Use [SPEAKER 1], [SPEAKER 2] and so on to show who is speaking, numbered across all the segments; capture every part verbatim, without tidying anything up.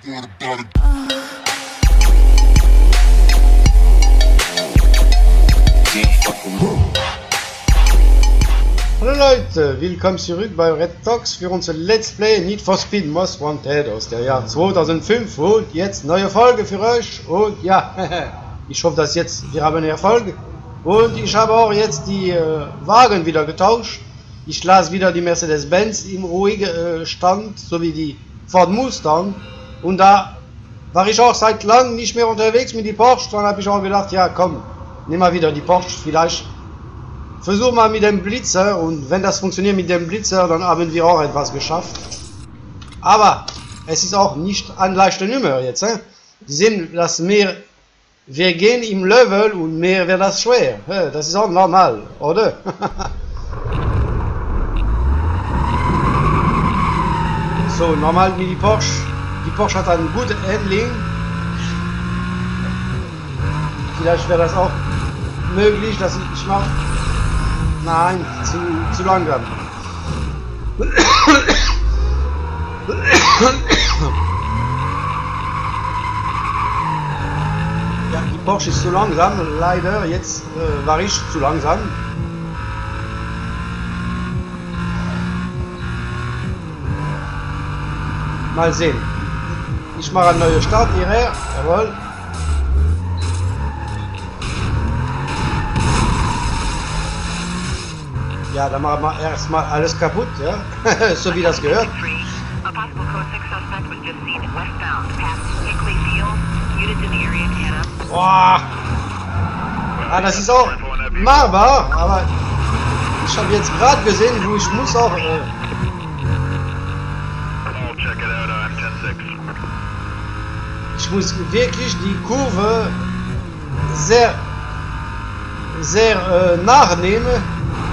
[SPEAKER 1] Hallo Leute, willkommen zurück bei Red Talks für unser Let's Play Need for Speed Most Wanted aus der Jahr zweitausendfünf und jetzt neue Folge für euch und ja, ich hoffe, dass jetzt wir haben Erfolg und ich habe auch jetzt die äh, Wagen wieder getauscht. Ich lasse wieder die Mercedes-Benz im ruhigen äh, Stand, sowie die Ford Mustang und da war ich auch seit langem nicht mehr unterwegs mit die Porsche, dann habe ich auch gedacht, ja komm, nimm mal wieder die Porsche, vielleicht versuch mal mit dem Blitzer und wenn das funktioniert mit dem Blitzer, dann haben wir auch etwas geschafft. Aber es ist auch nicht eine leichte Nummer jetzt. He? Die sehen, dass mehr, wir gehen im Level und mehr wird das schwer. He? Das ist auch normal, oder? So, normal wie die Porsche. Die Porsche hat einen guten Handling. Vielleicht wäre das auch möglich, dass ich mache. Nein, zu, zu langsam. Ja, die Porsche ist zu langsam, leider. Jetzt äh, war ich zu langsam. Mal sehen. Ich mache einen neuen Start hierher. Jawohl. Ja, dann machen wir erstmal alles kaputt, ja, so wie das gehört. Boah! Ah, das ist auch machbar, aber ich habe jetzt gerade gesehen, wo ich muss auch... Äh, ich muss wirklich die Kurve sehr, sehr äh, nachnehmen.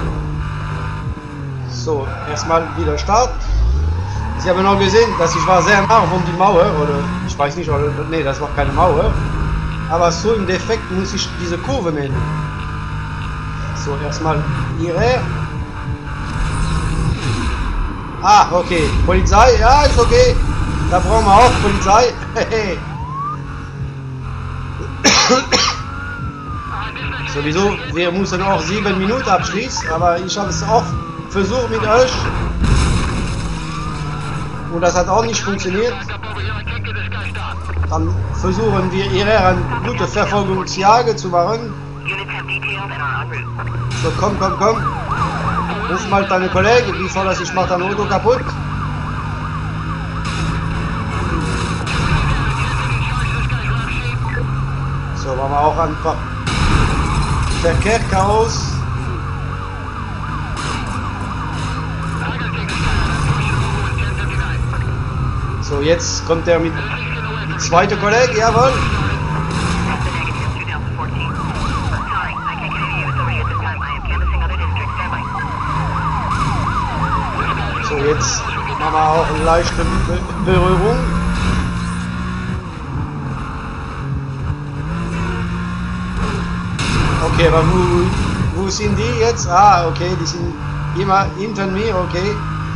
[SPEAKER 1] So, erstmal wieder Start. Sie haben noch gesehen, dass ich war sehr nah von die Mauer, oder ich weiß nicht, oder nee, das war keine Mauer. Aber so im Defekt muss ich diese Kurve nehmen. So, erstmal hierher. Ah, okay. Polizei, ja, ist okay. Da brauchen wir auch Polizei. Sowieso, wir müssen auch sieben Minuten abschließen, aber ich habe es auch versucht mit euch und das hat auch nicht funktioniert. Dann versuchen wir hier eine gute Verfolgungsjagd zu machen. So, komm, komm, komm. Ruf mal deine Kollegen, wie soll das, ich mach dein Auto kaputt. So, machen wir auch einfach Verkehr, Chaos. So, jetzt kommt er mit dem zweiten Kollege, jawohl. So, jetzt haben wir auch eine leichte Be Berührung. Okay, aber wo, wo sind die jetzt? Ah, okay, die sind immer hinter mir, okay.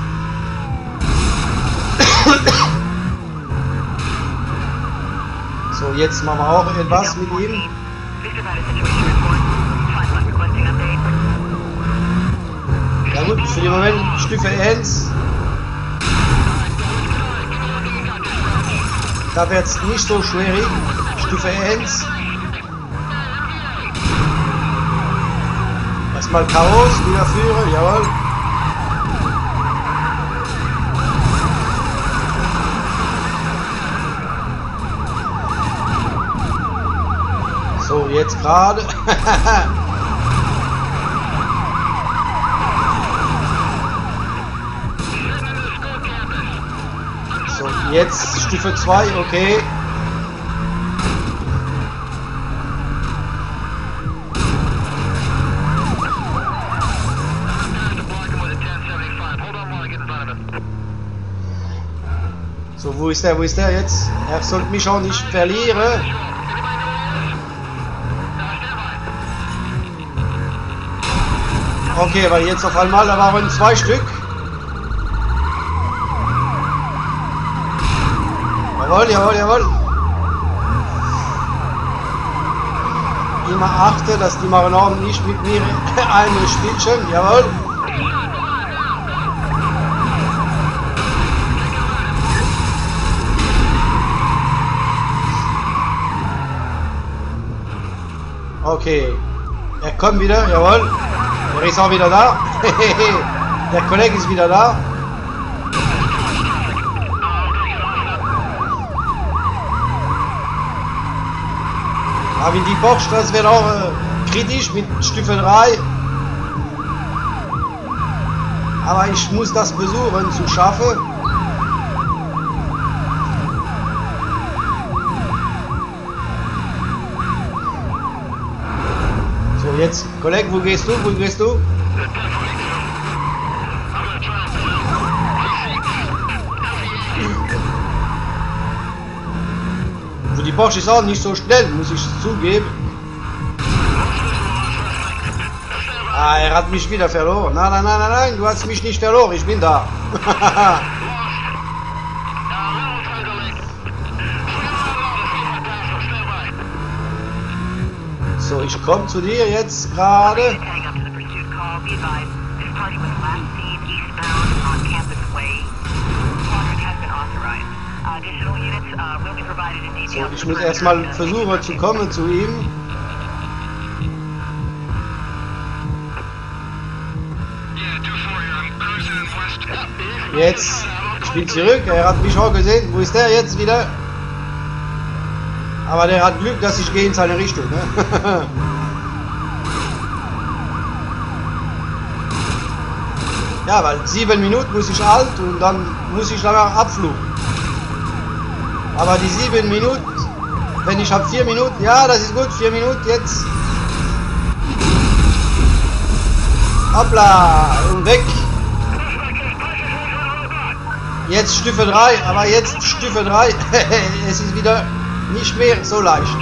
[SPEAKER 1] So, jetzt machen wir auch etwas mit ihm. Ja gut, für den Moment Stufe eins. Da wird es nicht so schwierig. Stufe eins. Erstmal Chaos, wieder führen, jawohl. So, jetzt gerade. So, jetzt Stufe zwei, okay. So, wo ist der, wo ist der jetzt? Er sollte mich auch nicht verlieren. Okay, aber jetzt auf einmal, da waren zwei Stück. Jawohl, jawohl, jawohl. Immer achte, dass die Marinoren nicht mit mir eine Spielchen. Jawohl. Okay. Er kommt wieder, jawohl. Er ist auch wieder da. Der Kollege ist wieder da. Aber in die Box, das wird auch äh, kritisch mit Stufe drei. Aber ich muss das versuchen zu schaffen. So, jetzt, Kollege, wo gehst du? Wo gehst du? Die Porsche ist auch nicht so schnell, muss ich zugeben. Ah, er hat mich wieder verloren. Nein, nein, nein, nein, nein, du hast mich nicht verloren, ich bin da. So, ich komme zu dir jetzt gerade. So, ich muss erstmal versuchen zu kommen zu ihm. Jetzt, ich bin zurück, er hat mich auch gesehen. Wo ist der jetzt wieder? Aber der hat Glück, dass ich gehe in seine Richtung. Ne? Ja, weil sieben Minuten muss ich alt und dann muss ich danach abfluchen. Aber die sieben Minuten, wenn ich habe vier Minuten, ja, das ist gut, vier Minuten jetzt. Hoppla, und weg. Jetzt Stufe drei, aber jetzt Stufe drei, es ist wieder nicht mehr so leicht.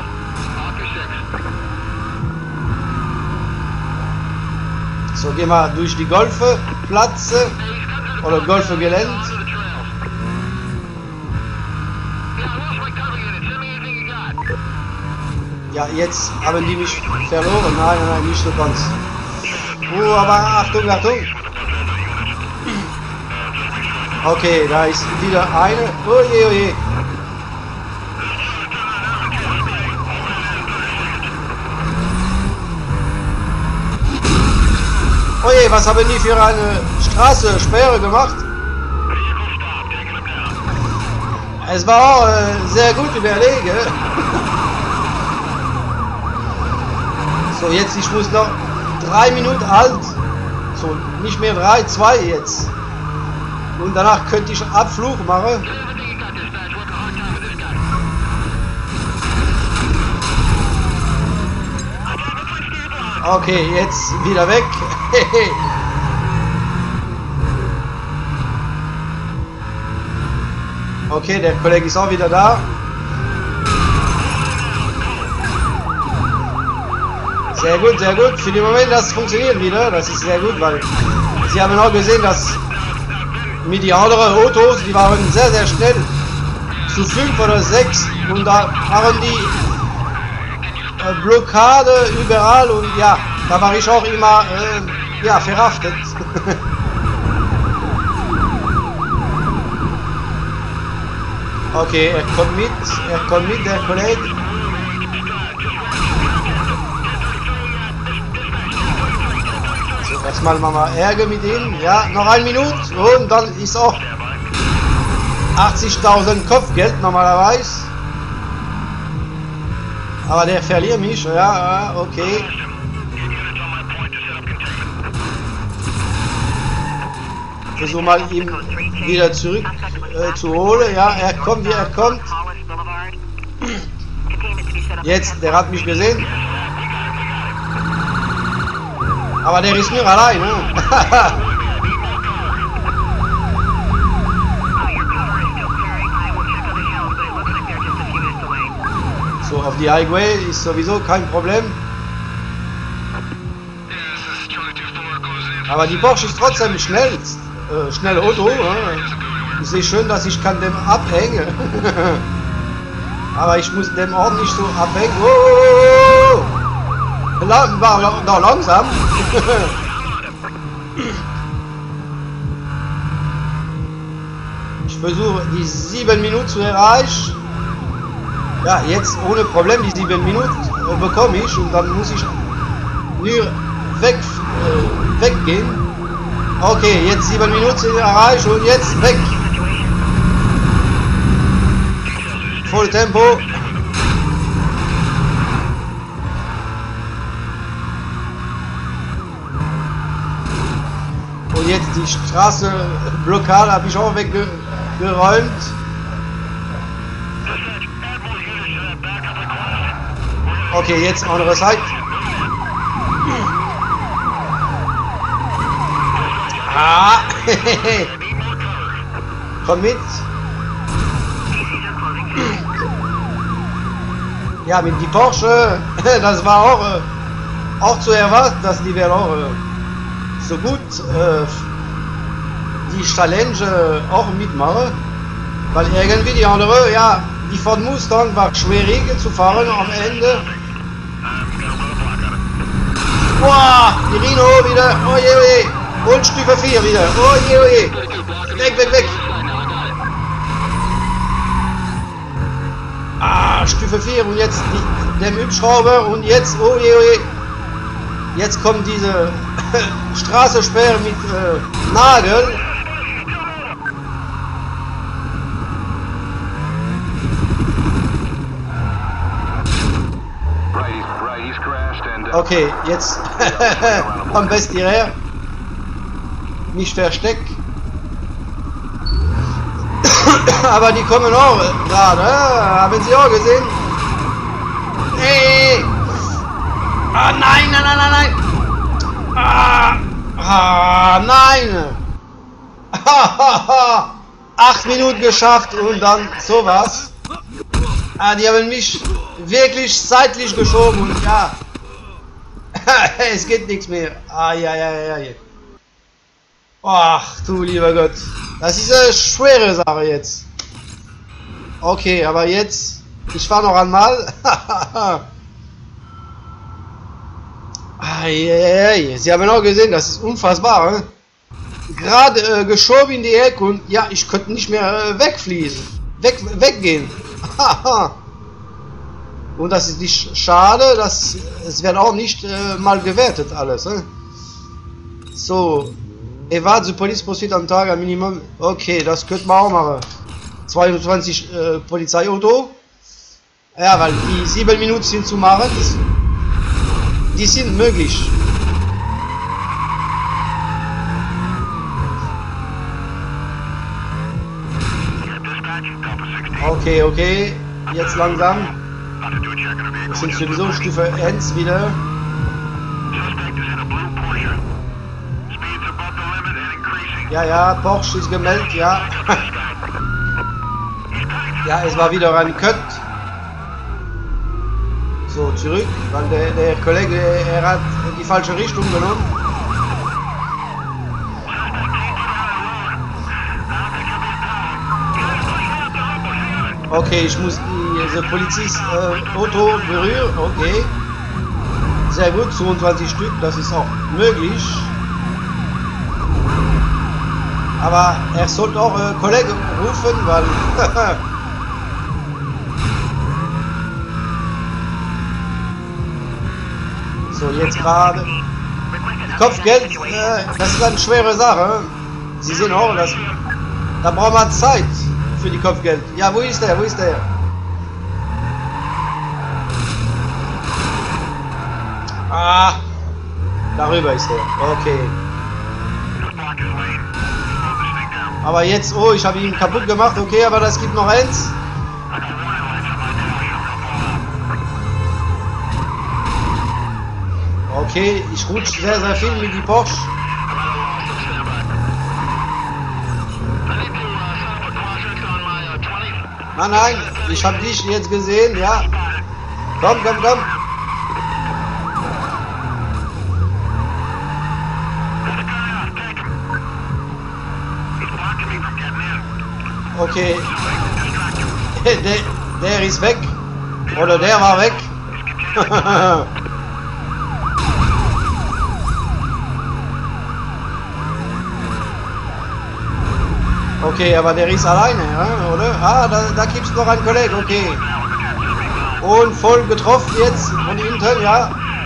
[SPEAKER 1] So, gehen wir durch die Golfplätze oder Golfgelände. Ja, jetzt haben die mich verloren. Nein, nein, nein, nicht so ganz. Oh, aber Achtung, Achtung. Okay, da ist wieder eine. Oje, oje. Oje, was haben die für eine Straße, Sperre gemacht? Es war auch äh, sehr gut überlegen. So, jetzt, ich muss noch drei Minuten alt. So, nicht mehr drei, zwei jetzt. Und danach könnte ich Abflug machen. Okay, jetzt wieder weg. Okay, der Kollege ist auch wieder da. Sehr gut, sehr gut. Für den Moment, das funktioniert wieder. Das ist sehr gut, weil Sie haben auch gesehen, dass mit die anderen Autos, die waren sehr, sehr schnell. Zu fünf oder sechs. Und da waren die äh, Blockade überall. Und ja, da war ich auch immer äh, ja, verhaftet. Okay, er kommt mit. Er kommt mit, der Kollege. Erstmal machen wir Ärger mit ihm. Ja, noch eine Minute und dann ist auch achtzigtausend Kopfgeld normalerweise. Aber der verliert mich. Ja, okay. Versuch mal ihn wieder zurück äh, zu holen. Ja, er kommt, wie er kommt. Jetzt, der hat mich gesehen. Aber der ist nur allein, ne? So, auf die Highway ist sowieso kein Problem. Aber die Porsche ist trotzdem schnell, äh, schnelle Auto. Ne? Ich sehe schön, dass ich kann dem abhängen. Aber ich muss dem Ort nicht so abhängen. Oh, war noch langsam. Ich versuche die sieben Minuten zu erreichen. Ja, jetzt ohne Problem die sieben Minuten äh, bekomme ich und dann muss ich nur weg, äh, weggehen. Okay, jetzt sieben Minuten erreicht und jetzt weg. Voll Tempo. Und jetzt die Straßenblockade habe ich auch weggeräumt. Okay, jetzt andere Seite. Ah, komm mit. Ja, mit die Porsche, das war auch, äh, auch zu erwarten, dass die werden auch äh, so gut äh, die Challenge auch mitmachen. Weil irgendwie die andere, ja, die Ford Mustang war schwierig zu fahren am Ende. Boah, die Rhino wieder, oh je, oh je. Und Stufe vier wieder, oh je, oh je. Weg, weg, weg. Ah, Stufe vier und jetzt die, der Hubschrauber und jetzt, oh je, oh je. Jetzt kommt diese Straßensperre mit äh, Nagel. Okay, jetzt am besten hierher. Nicht versteckt. Aber die kommen auch gerade. Haben Sie auch gesehen? Hey! Ah, nein, nein, nein, nein, nein! Ah, ah nein! Acht Minuten geschafft und dann sowas. Ah, die haben mich wirklich seitlich geschoben und ja. Es geht nichts mehr. Ah, ja, ja, ja, ja. Ach du lieber Gott. Das ist eine schwere Sache jetzt. Okay, aber jetzt. Ich fahre noch einmal. Ah, ja, ja, ja. Sie haben auch gesehen, das ist unfassbar. Hein? Gerade äh, geschoben in die Ecke und ja, ich könnte nicht mehr äh, wegfließen. Weg, weggehen. Und das ist nicht schade, dass es wird auch nicht äh, mal gewertet alles. Äh? So, Evade the Police Proceed am Tag am Minimum. Okay, das könnte man auch machen. zweiundzwanzig äh, Polizeiauto. Ja, weil die sieben Minuten sind zu machen. Die sind möglich. Okay, okay. Jetzt langsam. Wir sind sowieso Stufe eins wieder. Ja, ja, Porsche ist gemeldet, ja. Ja, es war wieder ein Cut. So, zurück, weil der, der Kollege, er hat die falsche Richtung genommen. Okay, ich muss diese Polizist-Auto äh, berühren. Okay. Sehr gut, zweiundzwanzig Stück, das ist auch möglich. Aber er sollte auch äh, Kollegen rufen, weil... So, jetzt gerade... Kopfgeld, äh, das ist eine schwere Sache. Sie sehen auch, dass... Da braucht man Zeit für die Kopfgeld. Ja, wo ist der? Wo ist der? Ah, darüber ist er. Okay. Aber jetzt, oh, ich habe ihn kaputt gemacht. Okay, aber das gibt noch eins. Okay, ich rutsche sehr, sehr viel mit die Porsche. Nein, nein, ich habe dich jetzt gesehen, ja. Komm, komm, komm. Okay. Der, der ist weg. Oder der war weg. Okay, aber der ist alleine, ja, oder? Ah, da, da gibt es noch einen Kollegen, okay. Und voll getroffen jetzt von hinten, ja.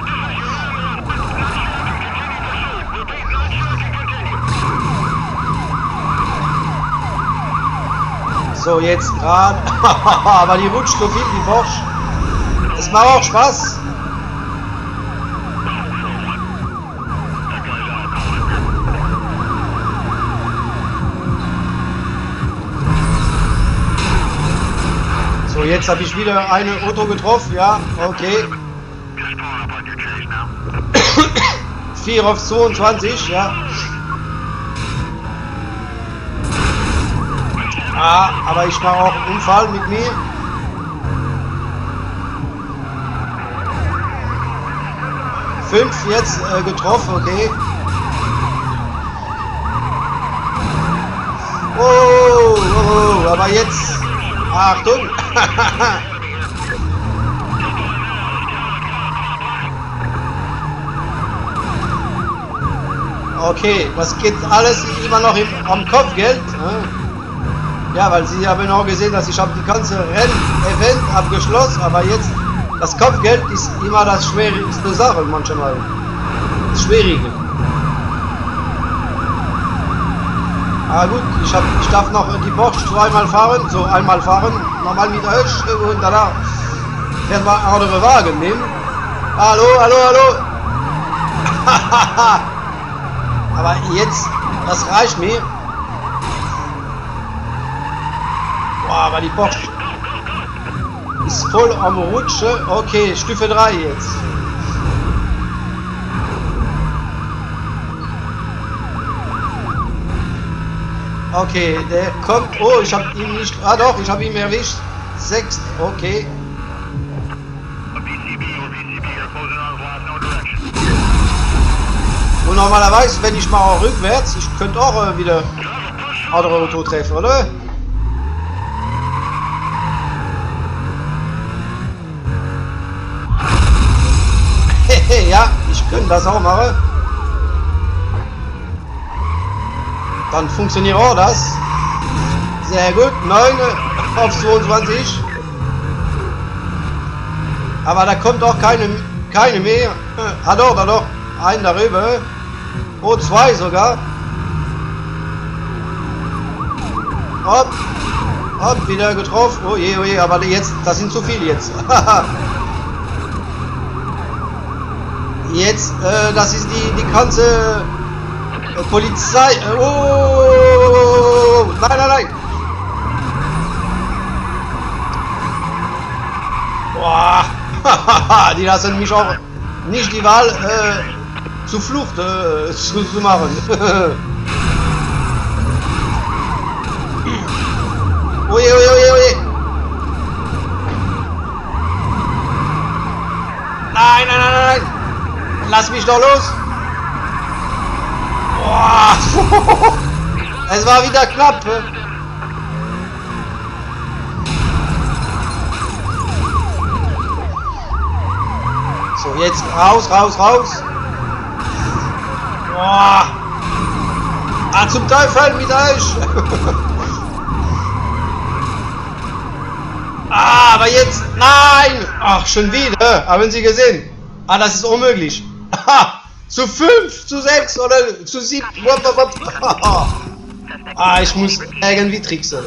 [SPEAKER 1] So, jetzt gerade. Aber die rutscht so viel wie Bosch. Es macht auch Spaß. So, jetzt habe ich wieder eine Auto getroffen, ja, okay. vier auf zweiundzwanzig, ja. Ah, aber ich mache auch einen Unfall mit mir. fünf jetzt äh, getroffen, okay. Oh, oh, oh, aber jetzt... Achtung! Okay, was geht alles immer noch im, am Kopfgeld? Ja, weil Sie haben auch gesehen, dass ich habe die ganze Renn-Event abgeschlossen, aber jetzt das Kopfgeld ist immer das schwierigste Sache manchmal. Das Schwierige. Ah gut, ich, hab, ich darf noch die Porsche zweimal fahren, so einmal fahren, normal mit euch und danach werden wir andere Wagen nehmen. Hallo, hallo, hallo. Aber jetzt, das reicht mir. Boah, aber die Porsche ist voll am Rutschen. Okay, Stufe drei jetzt. Okay, der kommt. Oh, ich habe ihn nicht. Ah doch, ich habe ihn erwischt. sechs. Okay. Und normalerweise, wenn ich mal auch rückwärts, ich könnte auch äh, wieder andere Auto treffen, oder? Ja, ich könnte das auch machen. Dann funktioniert auch das. Sehr gut. neun auf zweiundzwanzig. Aber da kommt auch keine, keine mehr. Ah doch, da doch. Ein darüber. Oh, zwei sogar. Hopp. Hopp, wieder getroffen. Oh je, oh je, aber jetzt, das sind zu viele jetzt. Jetzt, äh, das ist die, die ganze äh, Polizei. Äh, oh, nein, nein, nein. Boah, die lassen mich auch nicht die Wahl äh, zur Flucht äh, zu, zu machen. Oje, oje, oje, oje. Nein, nein, nein, nein. Lass mich doch los! Boah. Es war wieder knapp! So, jetzt raus, raus, raus! Boah. Ah, zum Teufel mit euch! Ah, aber jetzt... Nein! Ach, schon wieder! Haben Sie gesehen? Ah, das ist unmöglich! Zu fünf, zu sechs oder zu sieben. Ah, ich muss irgendwie tricksen.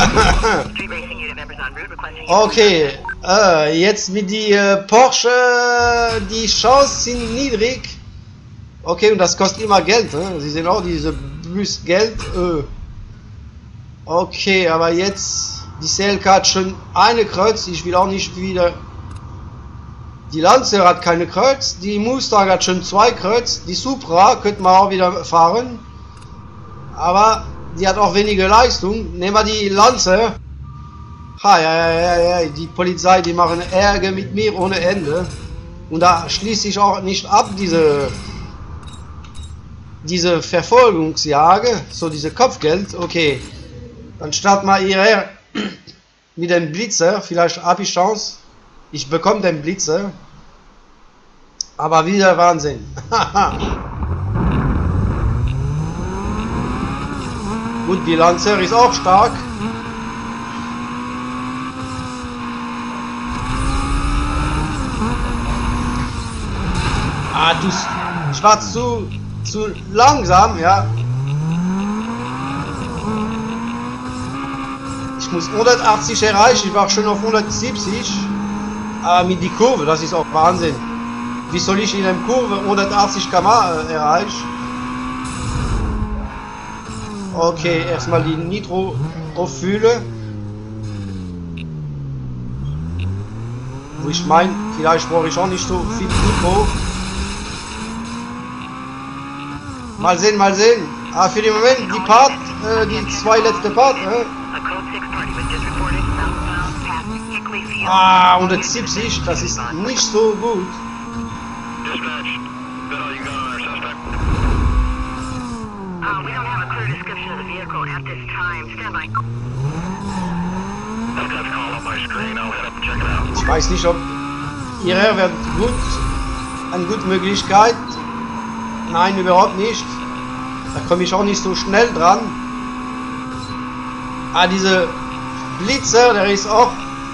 [SPEAKER 1] Okay, äh, jetzt mit die äh, Porsche, die Chancen sind niedrig. Okay, und das kostet immer Geld. Ne? Sie sehen auch diese Plus Geld. Äh. Okay, aber jetzt die C L K hat schon eine Kreuz. Ich will auch nicht wieder. Die Lancer hat keine Kreuz, die Mustang hat schon zwei Kreuz, die Supra könnte man auch wieder fahren, aber die hat auch weniger Leistung. Nehmen wir die Lancer. Ha, ja, ja, ja, ja, die Polizei, die machen Ärger mit mir ohne Ende. Und da schließe ich auch nicht ab, diese, diese Verfolgungsjagd, so diese Kopfgeld. Okay, Dann starten wir hierher mit dem Blitzer. Vielleicht habe ich Chance. Ich bekomme den Blitzer. Aber wieder Wahnsinn. Gut, die Lancer ist auch stark. Ah, du, ich war zu, zu langsam, ja. Ich muss hundertachtzig erreichen, ich war schon auf hundertsiebzig. Aber mit die Kurve, das ist auch Wahnsinn. Wie soll ich in der Kurve hundertachtzig Kilometer pro Stunde erreichen? Okay, erstmal die Nitro auffüllen. Wo ich meine, vielleicht brauche ich auch nicht so viel Nitro. Mal sehen, mal sehen. Ah, für den Moment die Part, äh, die zwei letzte Part. Äh. Ah, hundertsiebzig, das ist nicht so gut. Ich weiß nicht, ob hierher wird gut, eine gute Möglichkeit. Nein, überhaupt nicht. Da komme ich auch nicht so schnell dran. Ah, diese Blitzer, der ist auch...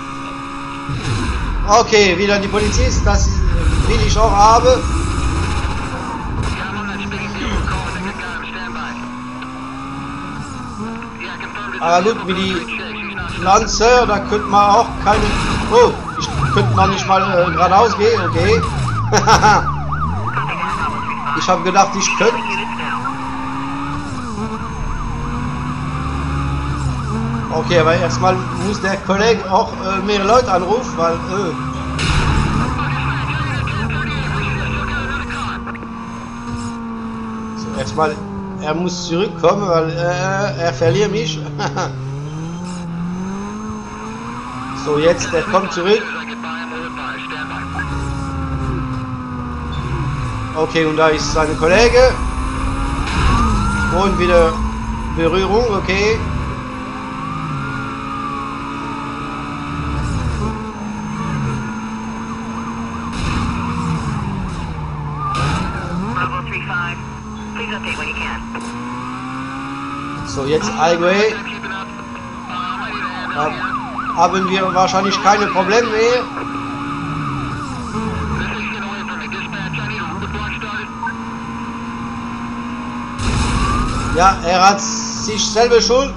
[SPEAKER 1] Okay, wieder die Polizist, das will ich auch haben. Aber gut, wie die Lancer, da könnte man auch keine... Oh, ich könnte man nicht mal äh, geradeaus gehen, okay. Ich habe gedacht, ich könnte. Okay, aber erstmal muss der Kollege auch äh, mehr Leute anrufen, weil... Äh, so, erstmal, er muss zurückkommen, weil äh, er verliert mich. So, jetzt, der kommt zurück. Okay, und da ist sein Kollege. Und wieder Berührung, okay. So, jetzt Highway. Da haben wir wahrscheinlich keine Probleme mehr. Ja, er hat sich selber schuld.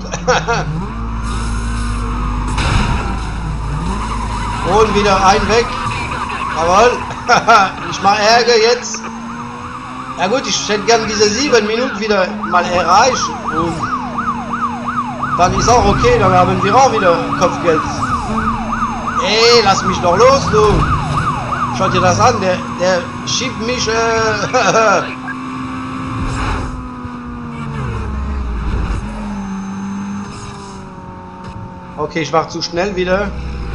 [SPEAKER 1] Und wieder ein weg. Jawohl. Ich mache Ärger jetzt. Ja gut, ich hätte gern diese sieben Minuten wieder mal erreicht. Und dann ist auch okay, dann haben wir auch wieder Kopfgeld. Ey, lass mich doch los, du. Schaut dir das an, der, der schiebt mich. Äh, Okay, ich war zu schnell wieder.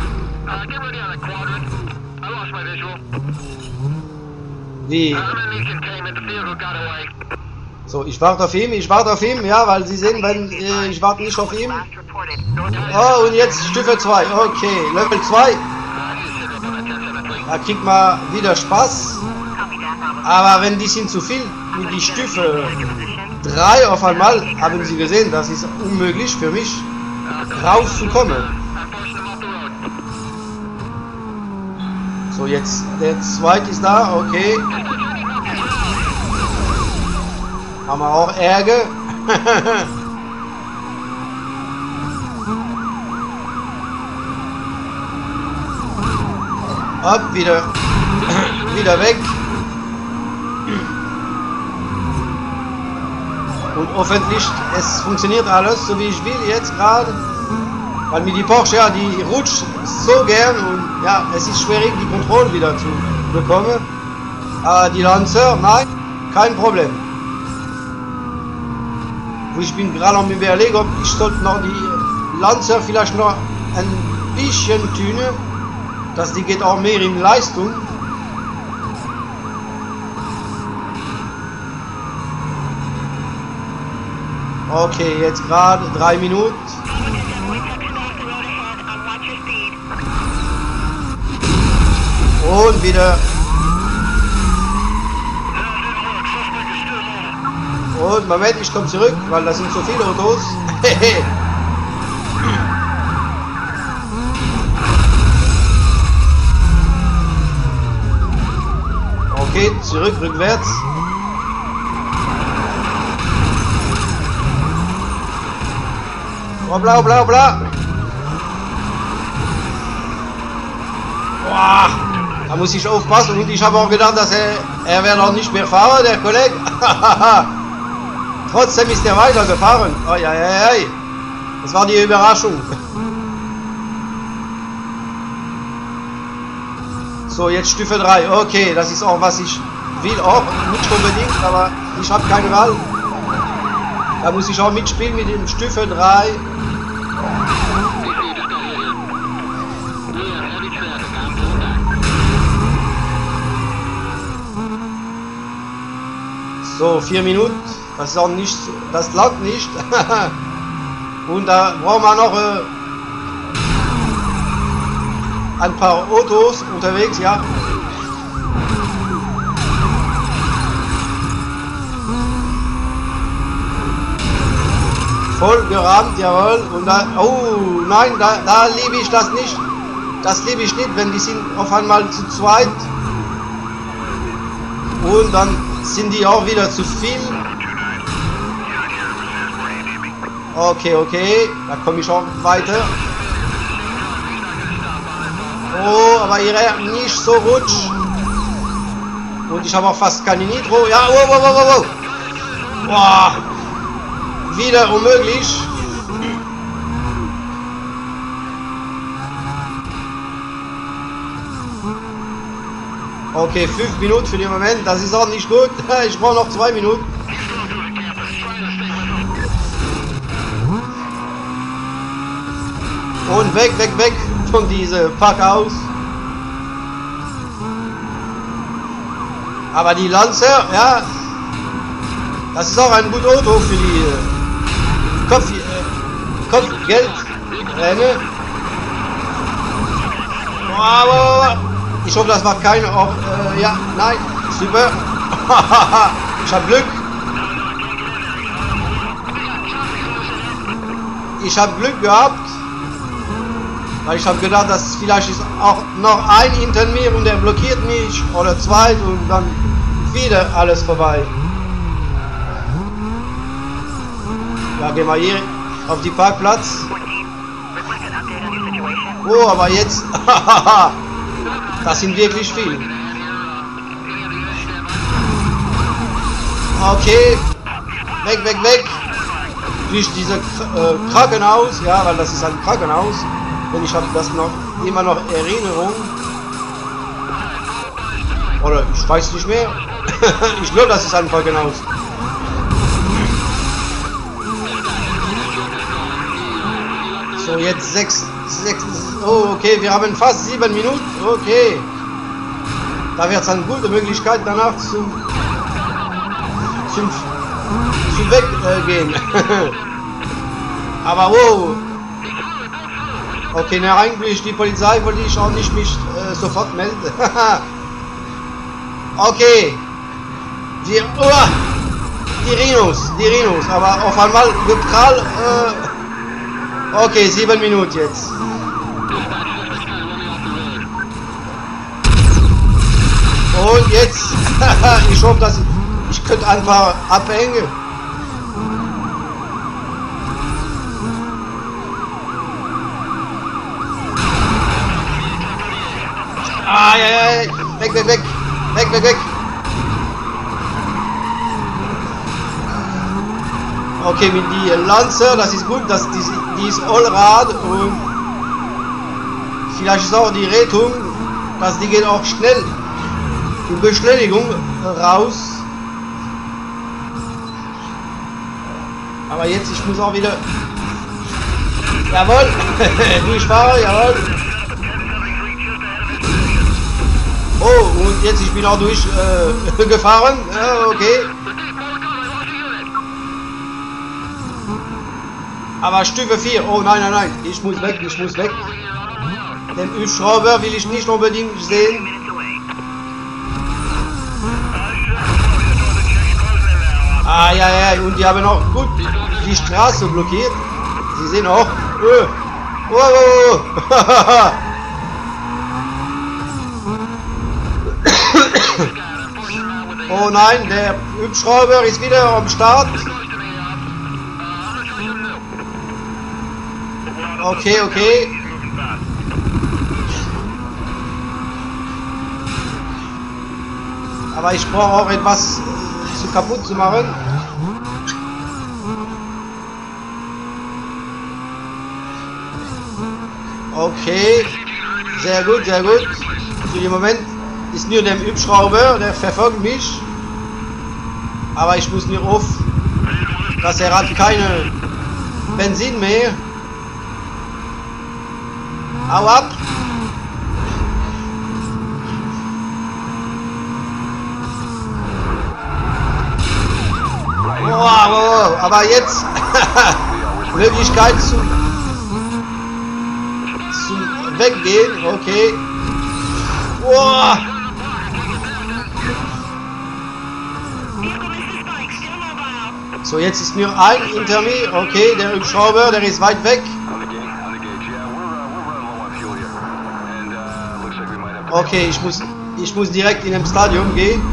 [SPEAKER 1] Wie? So, ich warte auf ihn, ich warte auf ihn, ja, weil Sie sehen, wenn äh, ich warte nicht auf ihn. Oh, und jetzt Stufe zwei, okay, Level zwei. Da kriegt man wieder Spaß. Aber wenn die sind zu viel, mit die Stufe drei auf einmal, haben Sie gesehen, das ist unmöglich für mich, rauszukommen. So, jetzt der zweite ist da, okay. Haben wir auch Ärger. Ab, wieder, wieder weg. Und hoffentlich, es funktioniert alles, so wie ich will jetzt gerade. Weil mir die Porsche, ja, die rutscht so gern und ja, es ist schwierig, die Kontrolle wieder zu bekommen. Aber die Lancer, nein, kein Problem. Ich bin gerade am Überlegen, ob ich sollte noch die Lancer vielleicht noch ein bisschen tunen, dass die geht auch mehr in Leistung. Okay, jetzt gerade drei Minuten. Und wieder. Und Moment, ich komme zurück, weil das sind so viele Autos. Okay, zurück, rückwärts. Oh, bla bla bla. Boah, da muss ich aufpassen und ich habe auch gedacht, dass er, er wäre noch nicht mehr Fahrer, der Kollege. Trotzdem ist er weitergefahren. Oh, ja, ja, ja. Das war die Überraschung. So, jetzt Stufe drei. Okay, das ist auch was ich will, auch nicht unbedingt, aber ich habe keine Wahl. Da muss ich auch mitspielen mit dem Stufe drei. So, vier Minuten. Das ist auch nicht, das langt nicht. Und da brauchen wir noch äh, ein paar Autos unterwegs, ja. Voll gerammt, jawohl. Und da, oh nein, da, da liebe ich das nicht. Das liebe ich nicht, wenn die sind auf einmal zu zweit. Und dann sind die auch wieder zu viel. Okay, okay, da komme ich auch weiter. Oh, aber ihr nicht so rutsch. Und ich habe auch fast keine Nitro. Ja, wow, wow, wow, wow. Boah. Wieder unmöglich. Okay, fünf Minuten für den Moment. Das ist auch nicht gut. Ich brauche noch zwei Minuten. Und weg, weg, weg von diesem Parkhaus. Aber die Lancer, ja, das ist auch ein gutes Auto für die äh, Kopf, äh, Kopfgeldrennen. Aber ich hoffe, das macht keine. Auch, äh, ja, nein, super. Ich habe Glück. Ich habe Glück gehabt. Weil ich habe gedacht, dass vielleicht ist auch noch ein hinter mir und der blockiert mich oder zwei und dann wieder alles vorbei. Ja, gehen wir hier auf die Parkplatz. Oh, aber jetzt, das sind wirklich viel. Okay, weg, weg, weg. Durch diese äh, Krankenhaus, ja, weil das ist ein Krankenhaus. Und ich habe das noch immer noch Erinnerung. Oder ich weiß nicht mehr. Ich glaube, das ist ein Krankenhaus. So, jetzt sechs, sechs. Oh, okay, wir haben fast sieben Minuten. Okay. Da wird es eine gute Möglichkeit danach zum, zum, zum Weggehen. Aber wow. Okay, na eigentlich die Polizei wollte ich auch nicht mich äh, sofort melden. Okay. Die, oh, die Rhinos, die Rhinos, aber auf einmal geprall. Äh, okay, sieben Minuten jetzt. Und jetzt, ich hoffe, dass ich, ich könnte einfach abhängen. Ah, ja, ja, weg, weg, weg, weg, weg, weg. Okay, mit die Lancer, das ist gut, das, die, die ist Allrad und vielleicht ist auch die Rettung, dass die geht auch schnell, die Beschleunigung raus. Aber jetzt, ich muss auch wieder, jawohl, durchfahren, jawohl. Oh, und jetzt ich bin auch durch äh, gefahren. Ja, okay. Aber Stufe vier. Oh nein, nein, nein. Ich muss weg, ich muss weg. Den Hubschrauber will ich nicht unbedingt sehen. Ah, ja, ja, und die haben auch gut die Straße blockiert. Sie sehen auch. Oh, oh, oh, oh. Oh nein, der Hubschrauber ist wieder am Start. Okay, okay. Aber ich brauche auch etwas zu kaputt zu machen. Okay. Sehr gut, sehr gut. Für den Moment ist nur der Hubschrauber, der verfolgt mich. Aber ich muss mir auf, dass er hat keine Benzin mehr. Hau ab! Wow, wow, aber jetzt Möglichkeit zu, zu weggehen, okay. Wow. So, jetzt ist nur ein hinter mir, okay, der Hubschrauber, der ist weit weg. Okay, ich muss, ich muss direkt in dem Stadion gehen.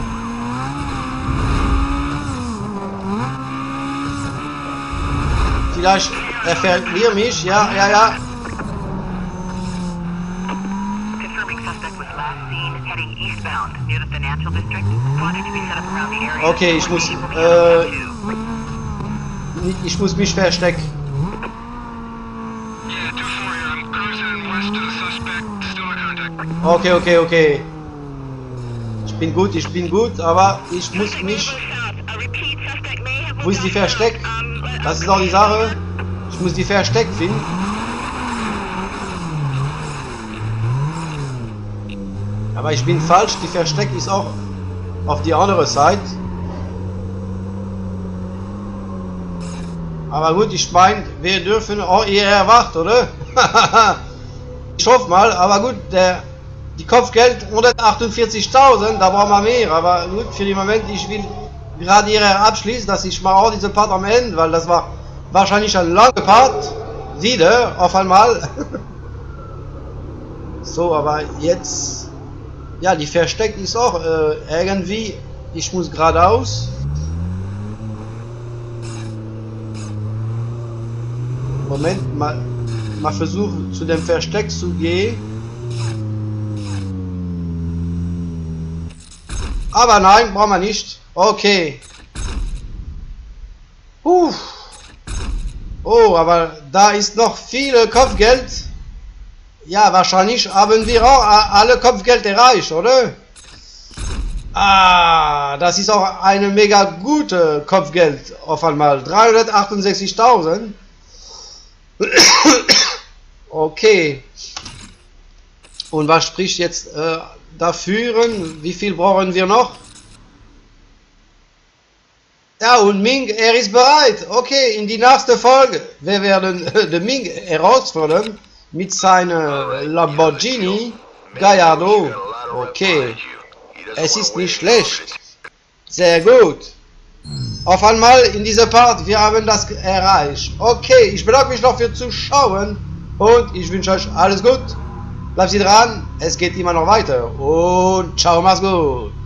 [SPEAKER 1] Vielleicht er verliert mich, ja, ja, ja. Okay, ich muss, äh, ich muss mich verstecken. Okay, okay, okay. Ich bin gut, ich bin gut, aber ich muss mich... Wo ist die Versteck? Das ist auch die Sache. Ich muss die Versteck finden. Aber ich bin falsch, die Versteck ist auch auf die andere Seite. Aber gut, ich meine, wir dürfen auch eher erwarten, oder? Ich hoffe mal, aber gut, der, die Kopfgeld hundertachtundvierzigtausend, da brauchen wir mehr. Aber gut, für den Moment, ich will gerade hier abschließen, dass ich mal auch diesen Part am Ende, weil das war wahrscheinlich ein langer Part. Wieder, auf einmal. So, aber jetzt, ja, die Versteck ist auch äh, irgendwie, ich muss geradeaus. Moment, mal, mal versuchen zu dem Versteck zu gehen. Aber nein, brauchen wir nicht. Okay. Uh. Oh, aber da ist noch viel Kopfgeld. Ja, wahrscheinlich haben wir auch alle Kopfgeld erreicht, oder? Ah, das ist auch eine mega gute Kopfgeld auf einmal. dreihundertachtundsechzigtausend. Okay. Und was spricht jetzt äh, dafür? Wie viel brauchen wir noch? Ja, und Ming, er ist bereit. Okay, in die nächste Folge. Wir werden äh, den Ming herausfordern mit seiner Lamborghini Gallardo. Okay. Es ist nicht schlecht. Sehr gut. Auf einmal in dieser Part, wir haben das erreicht. Okay, ich bedanke mich noch für Zuschauen und ich wünsche euch alles gut. Bleibt Sie dran, es geht immer noch weiter und ciao, mach's gut.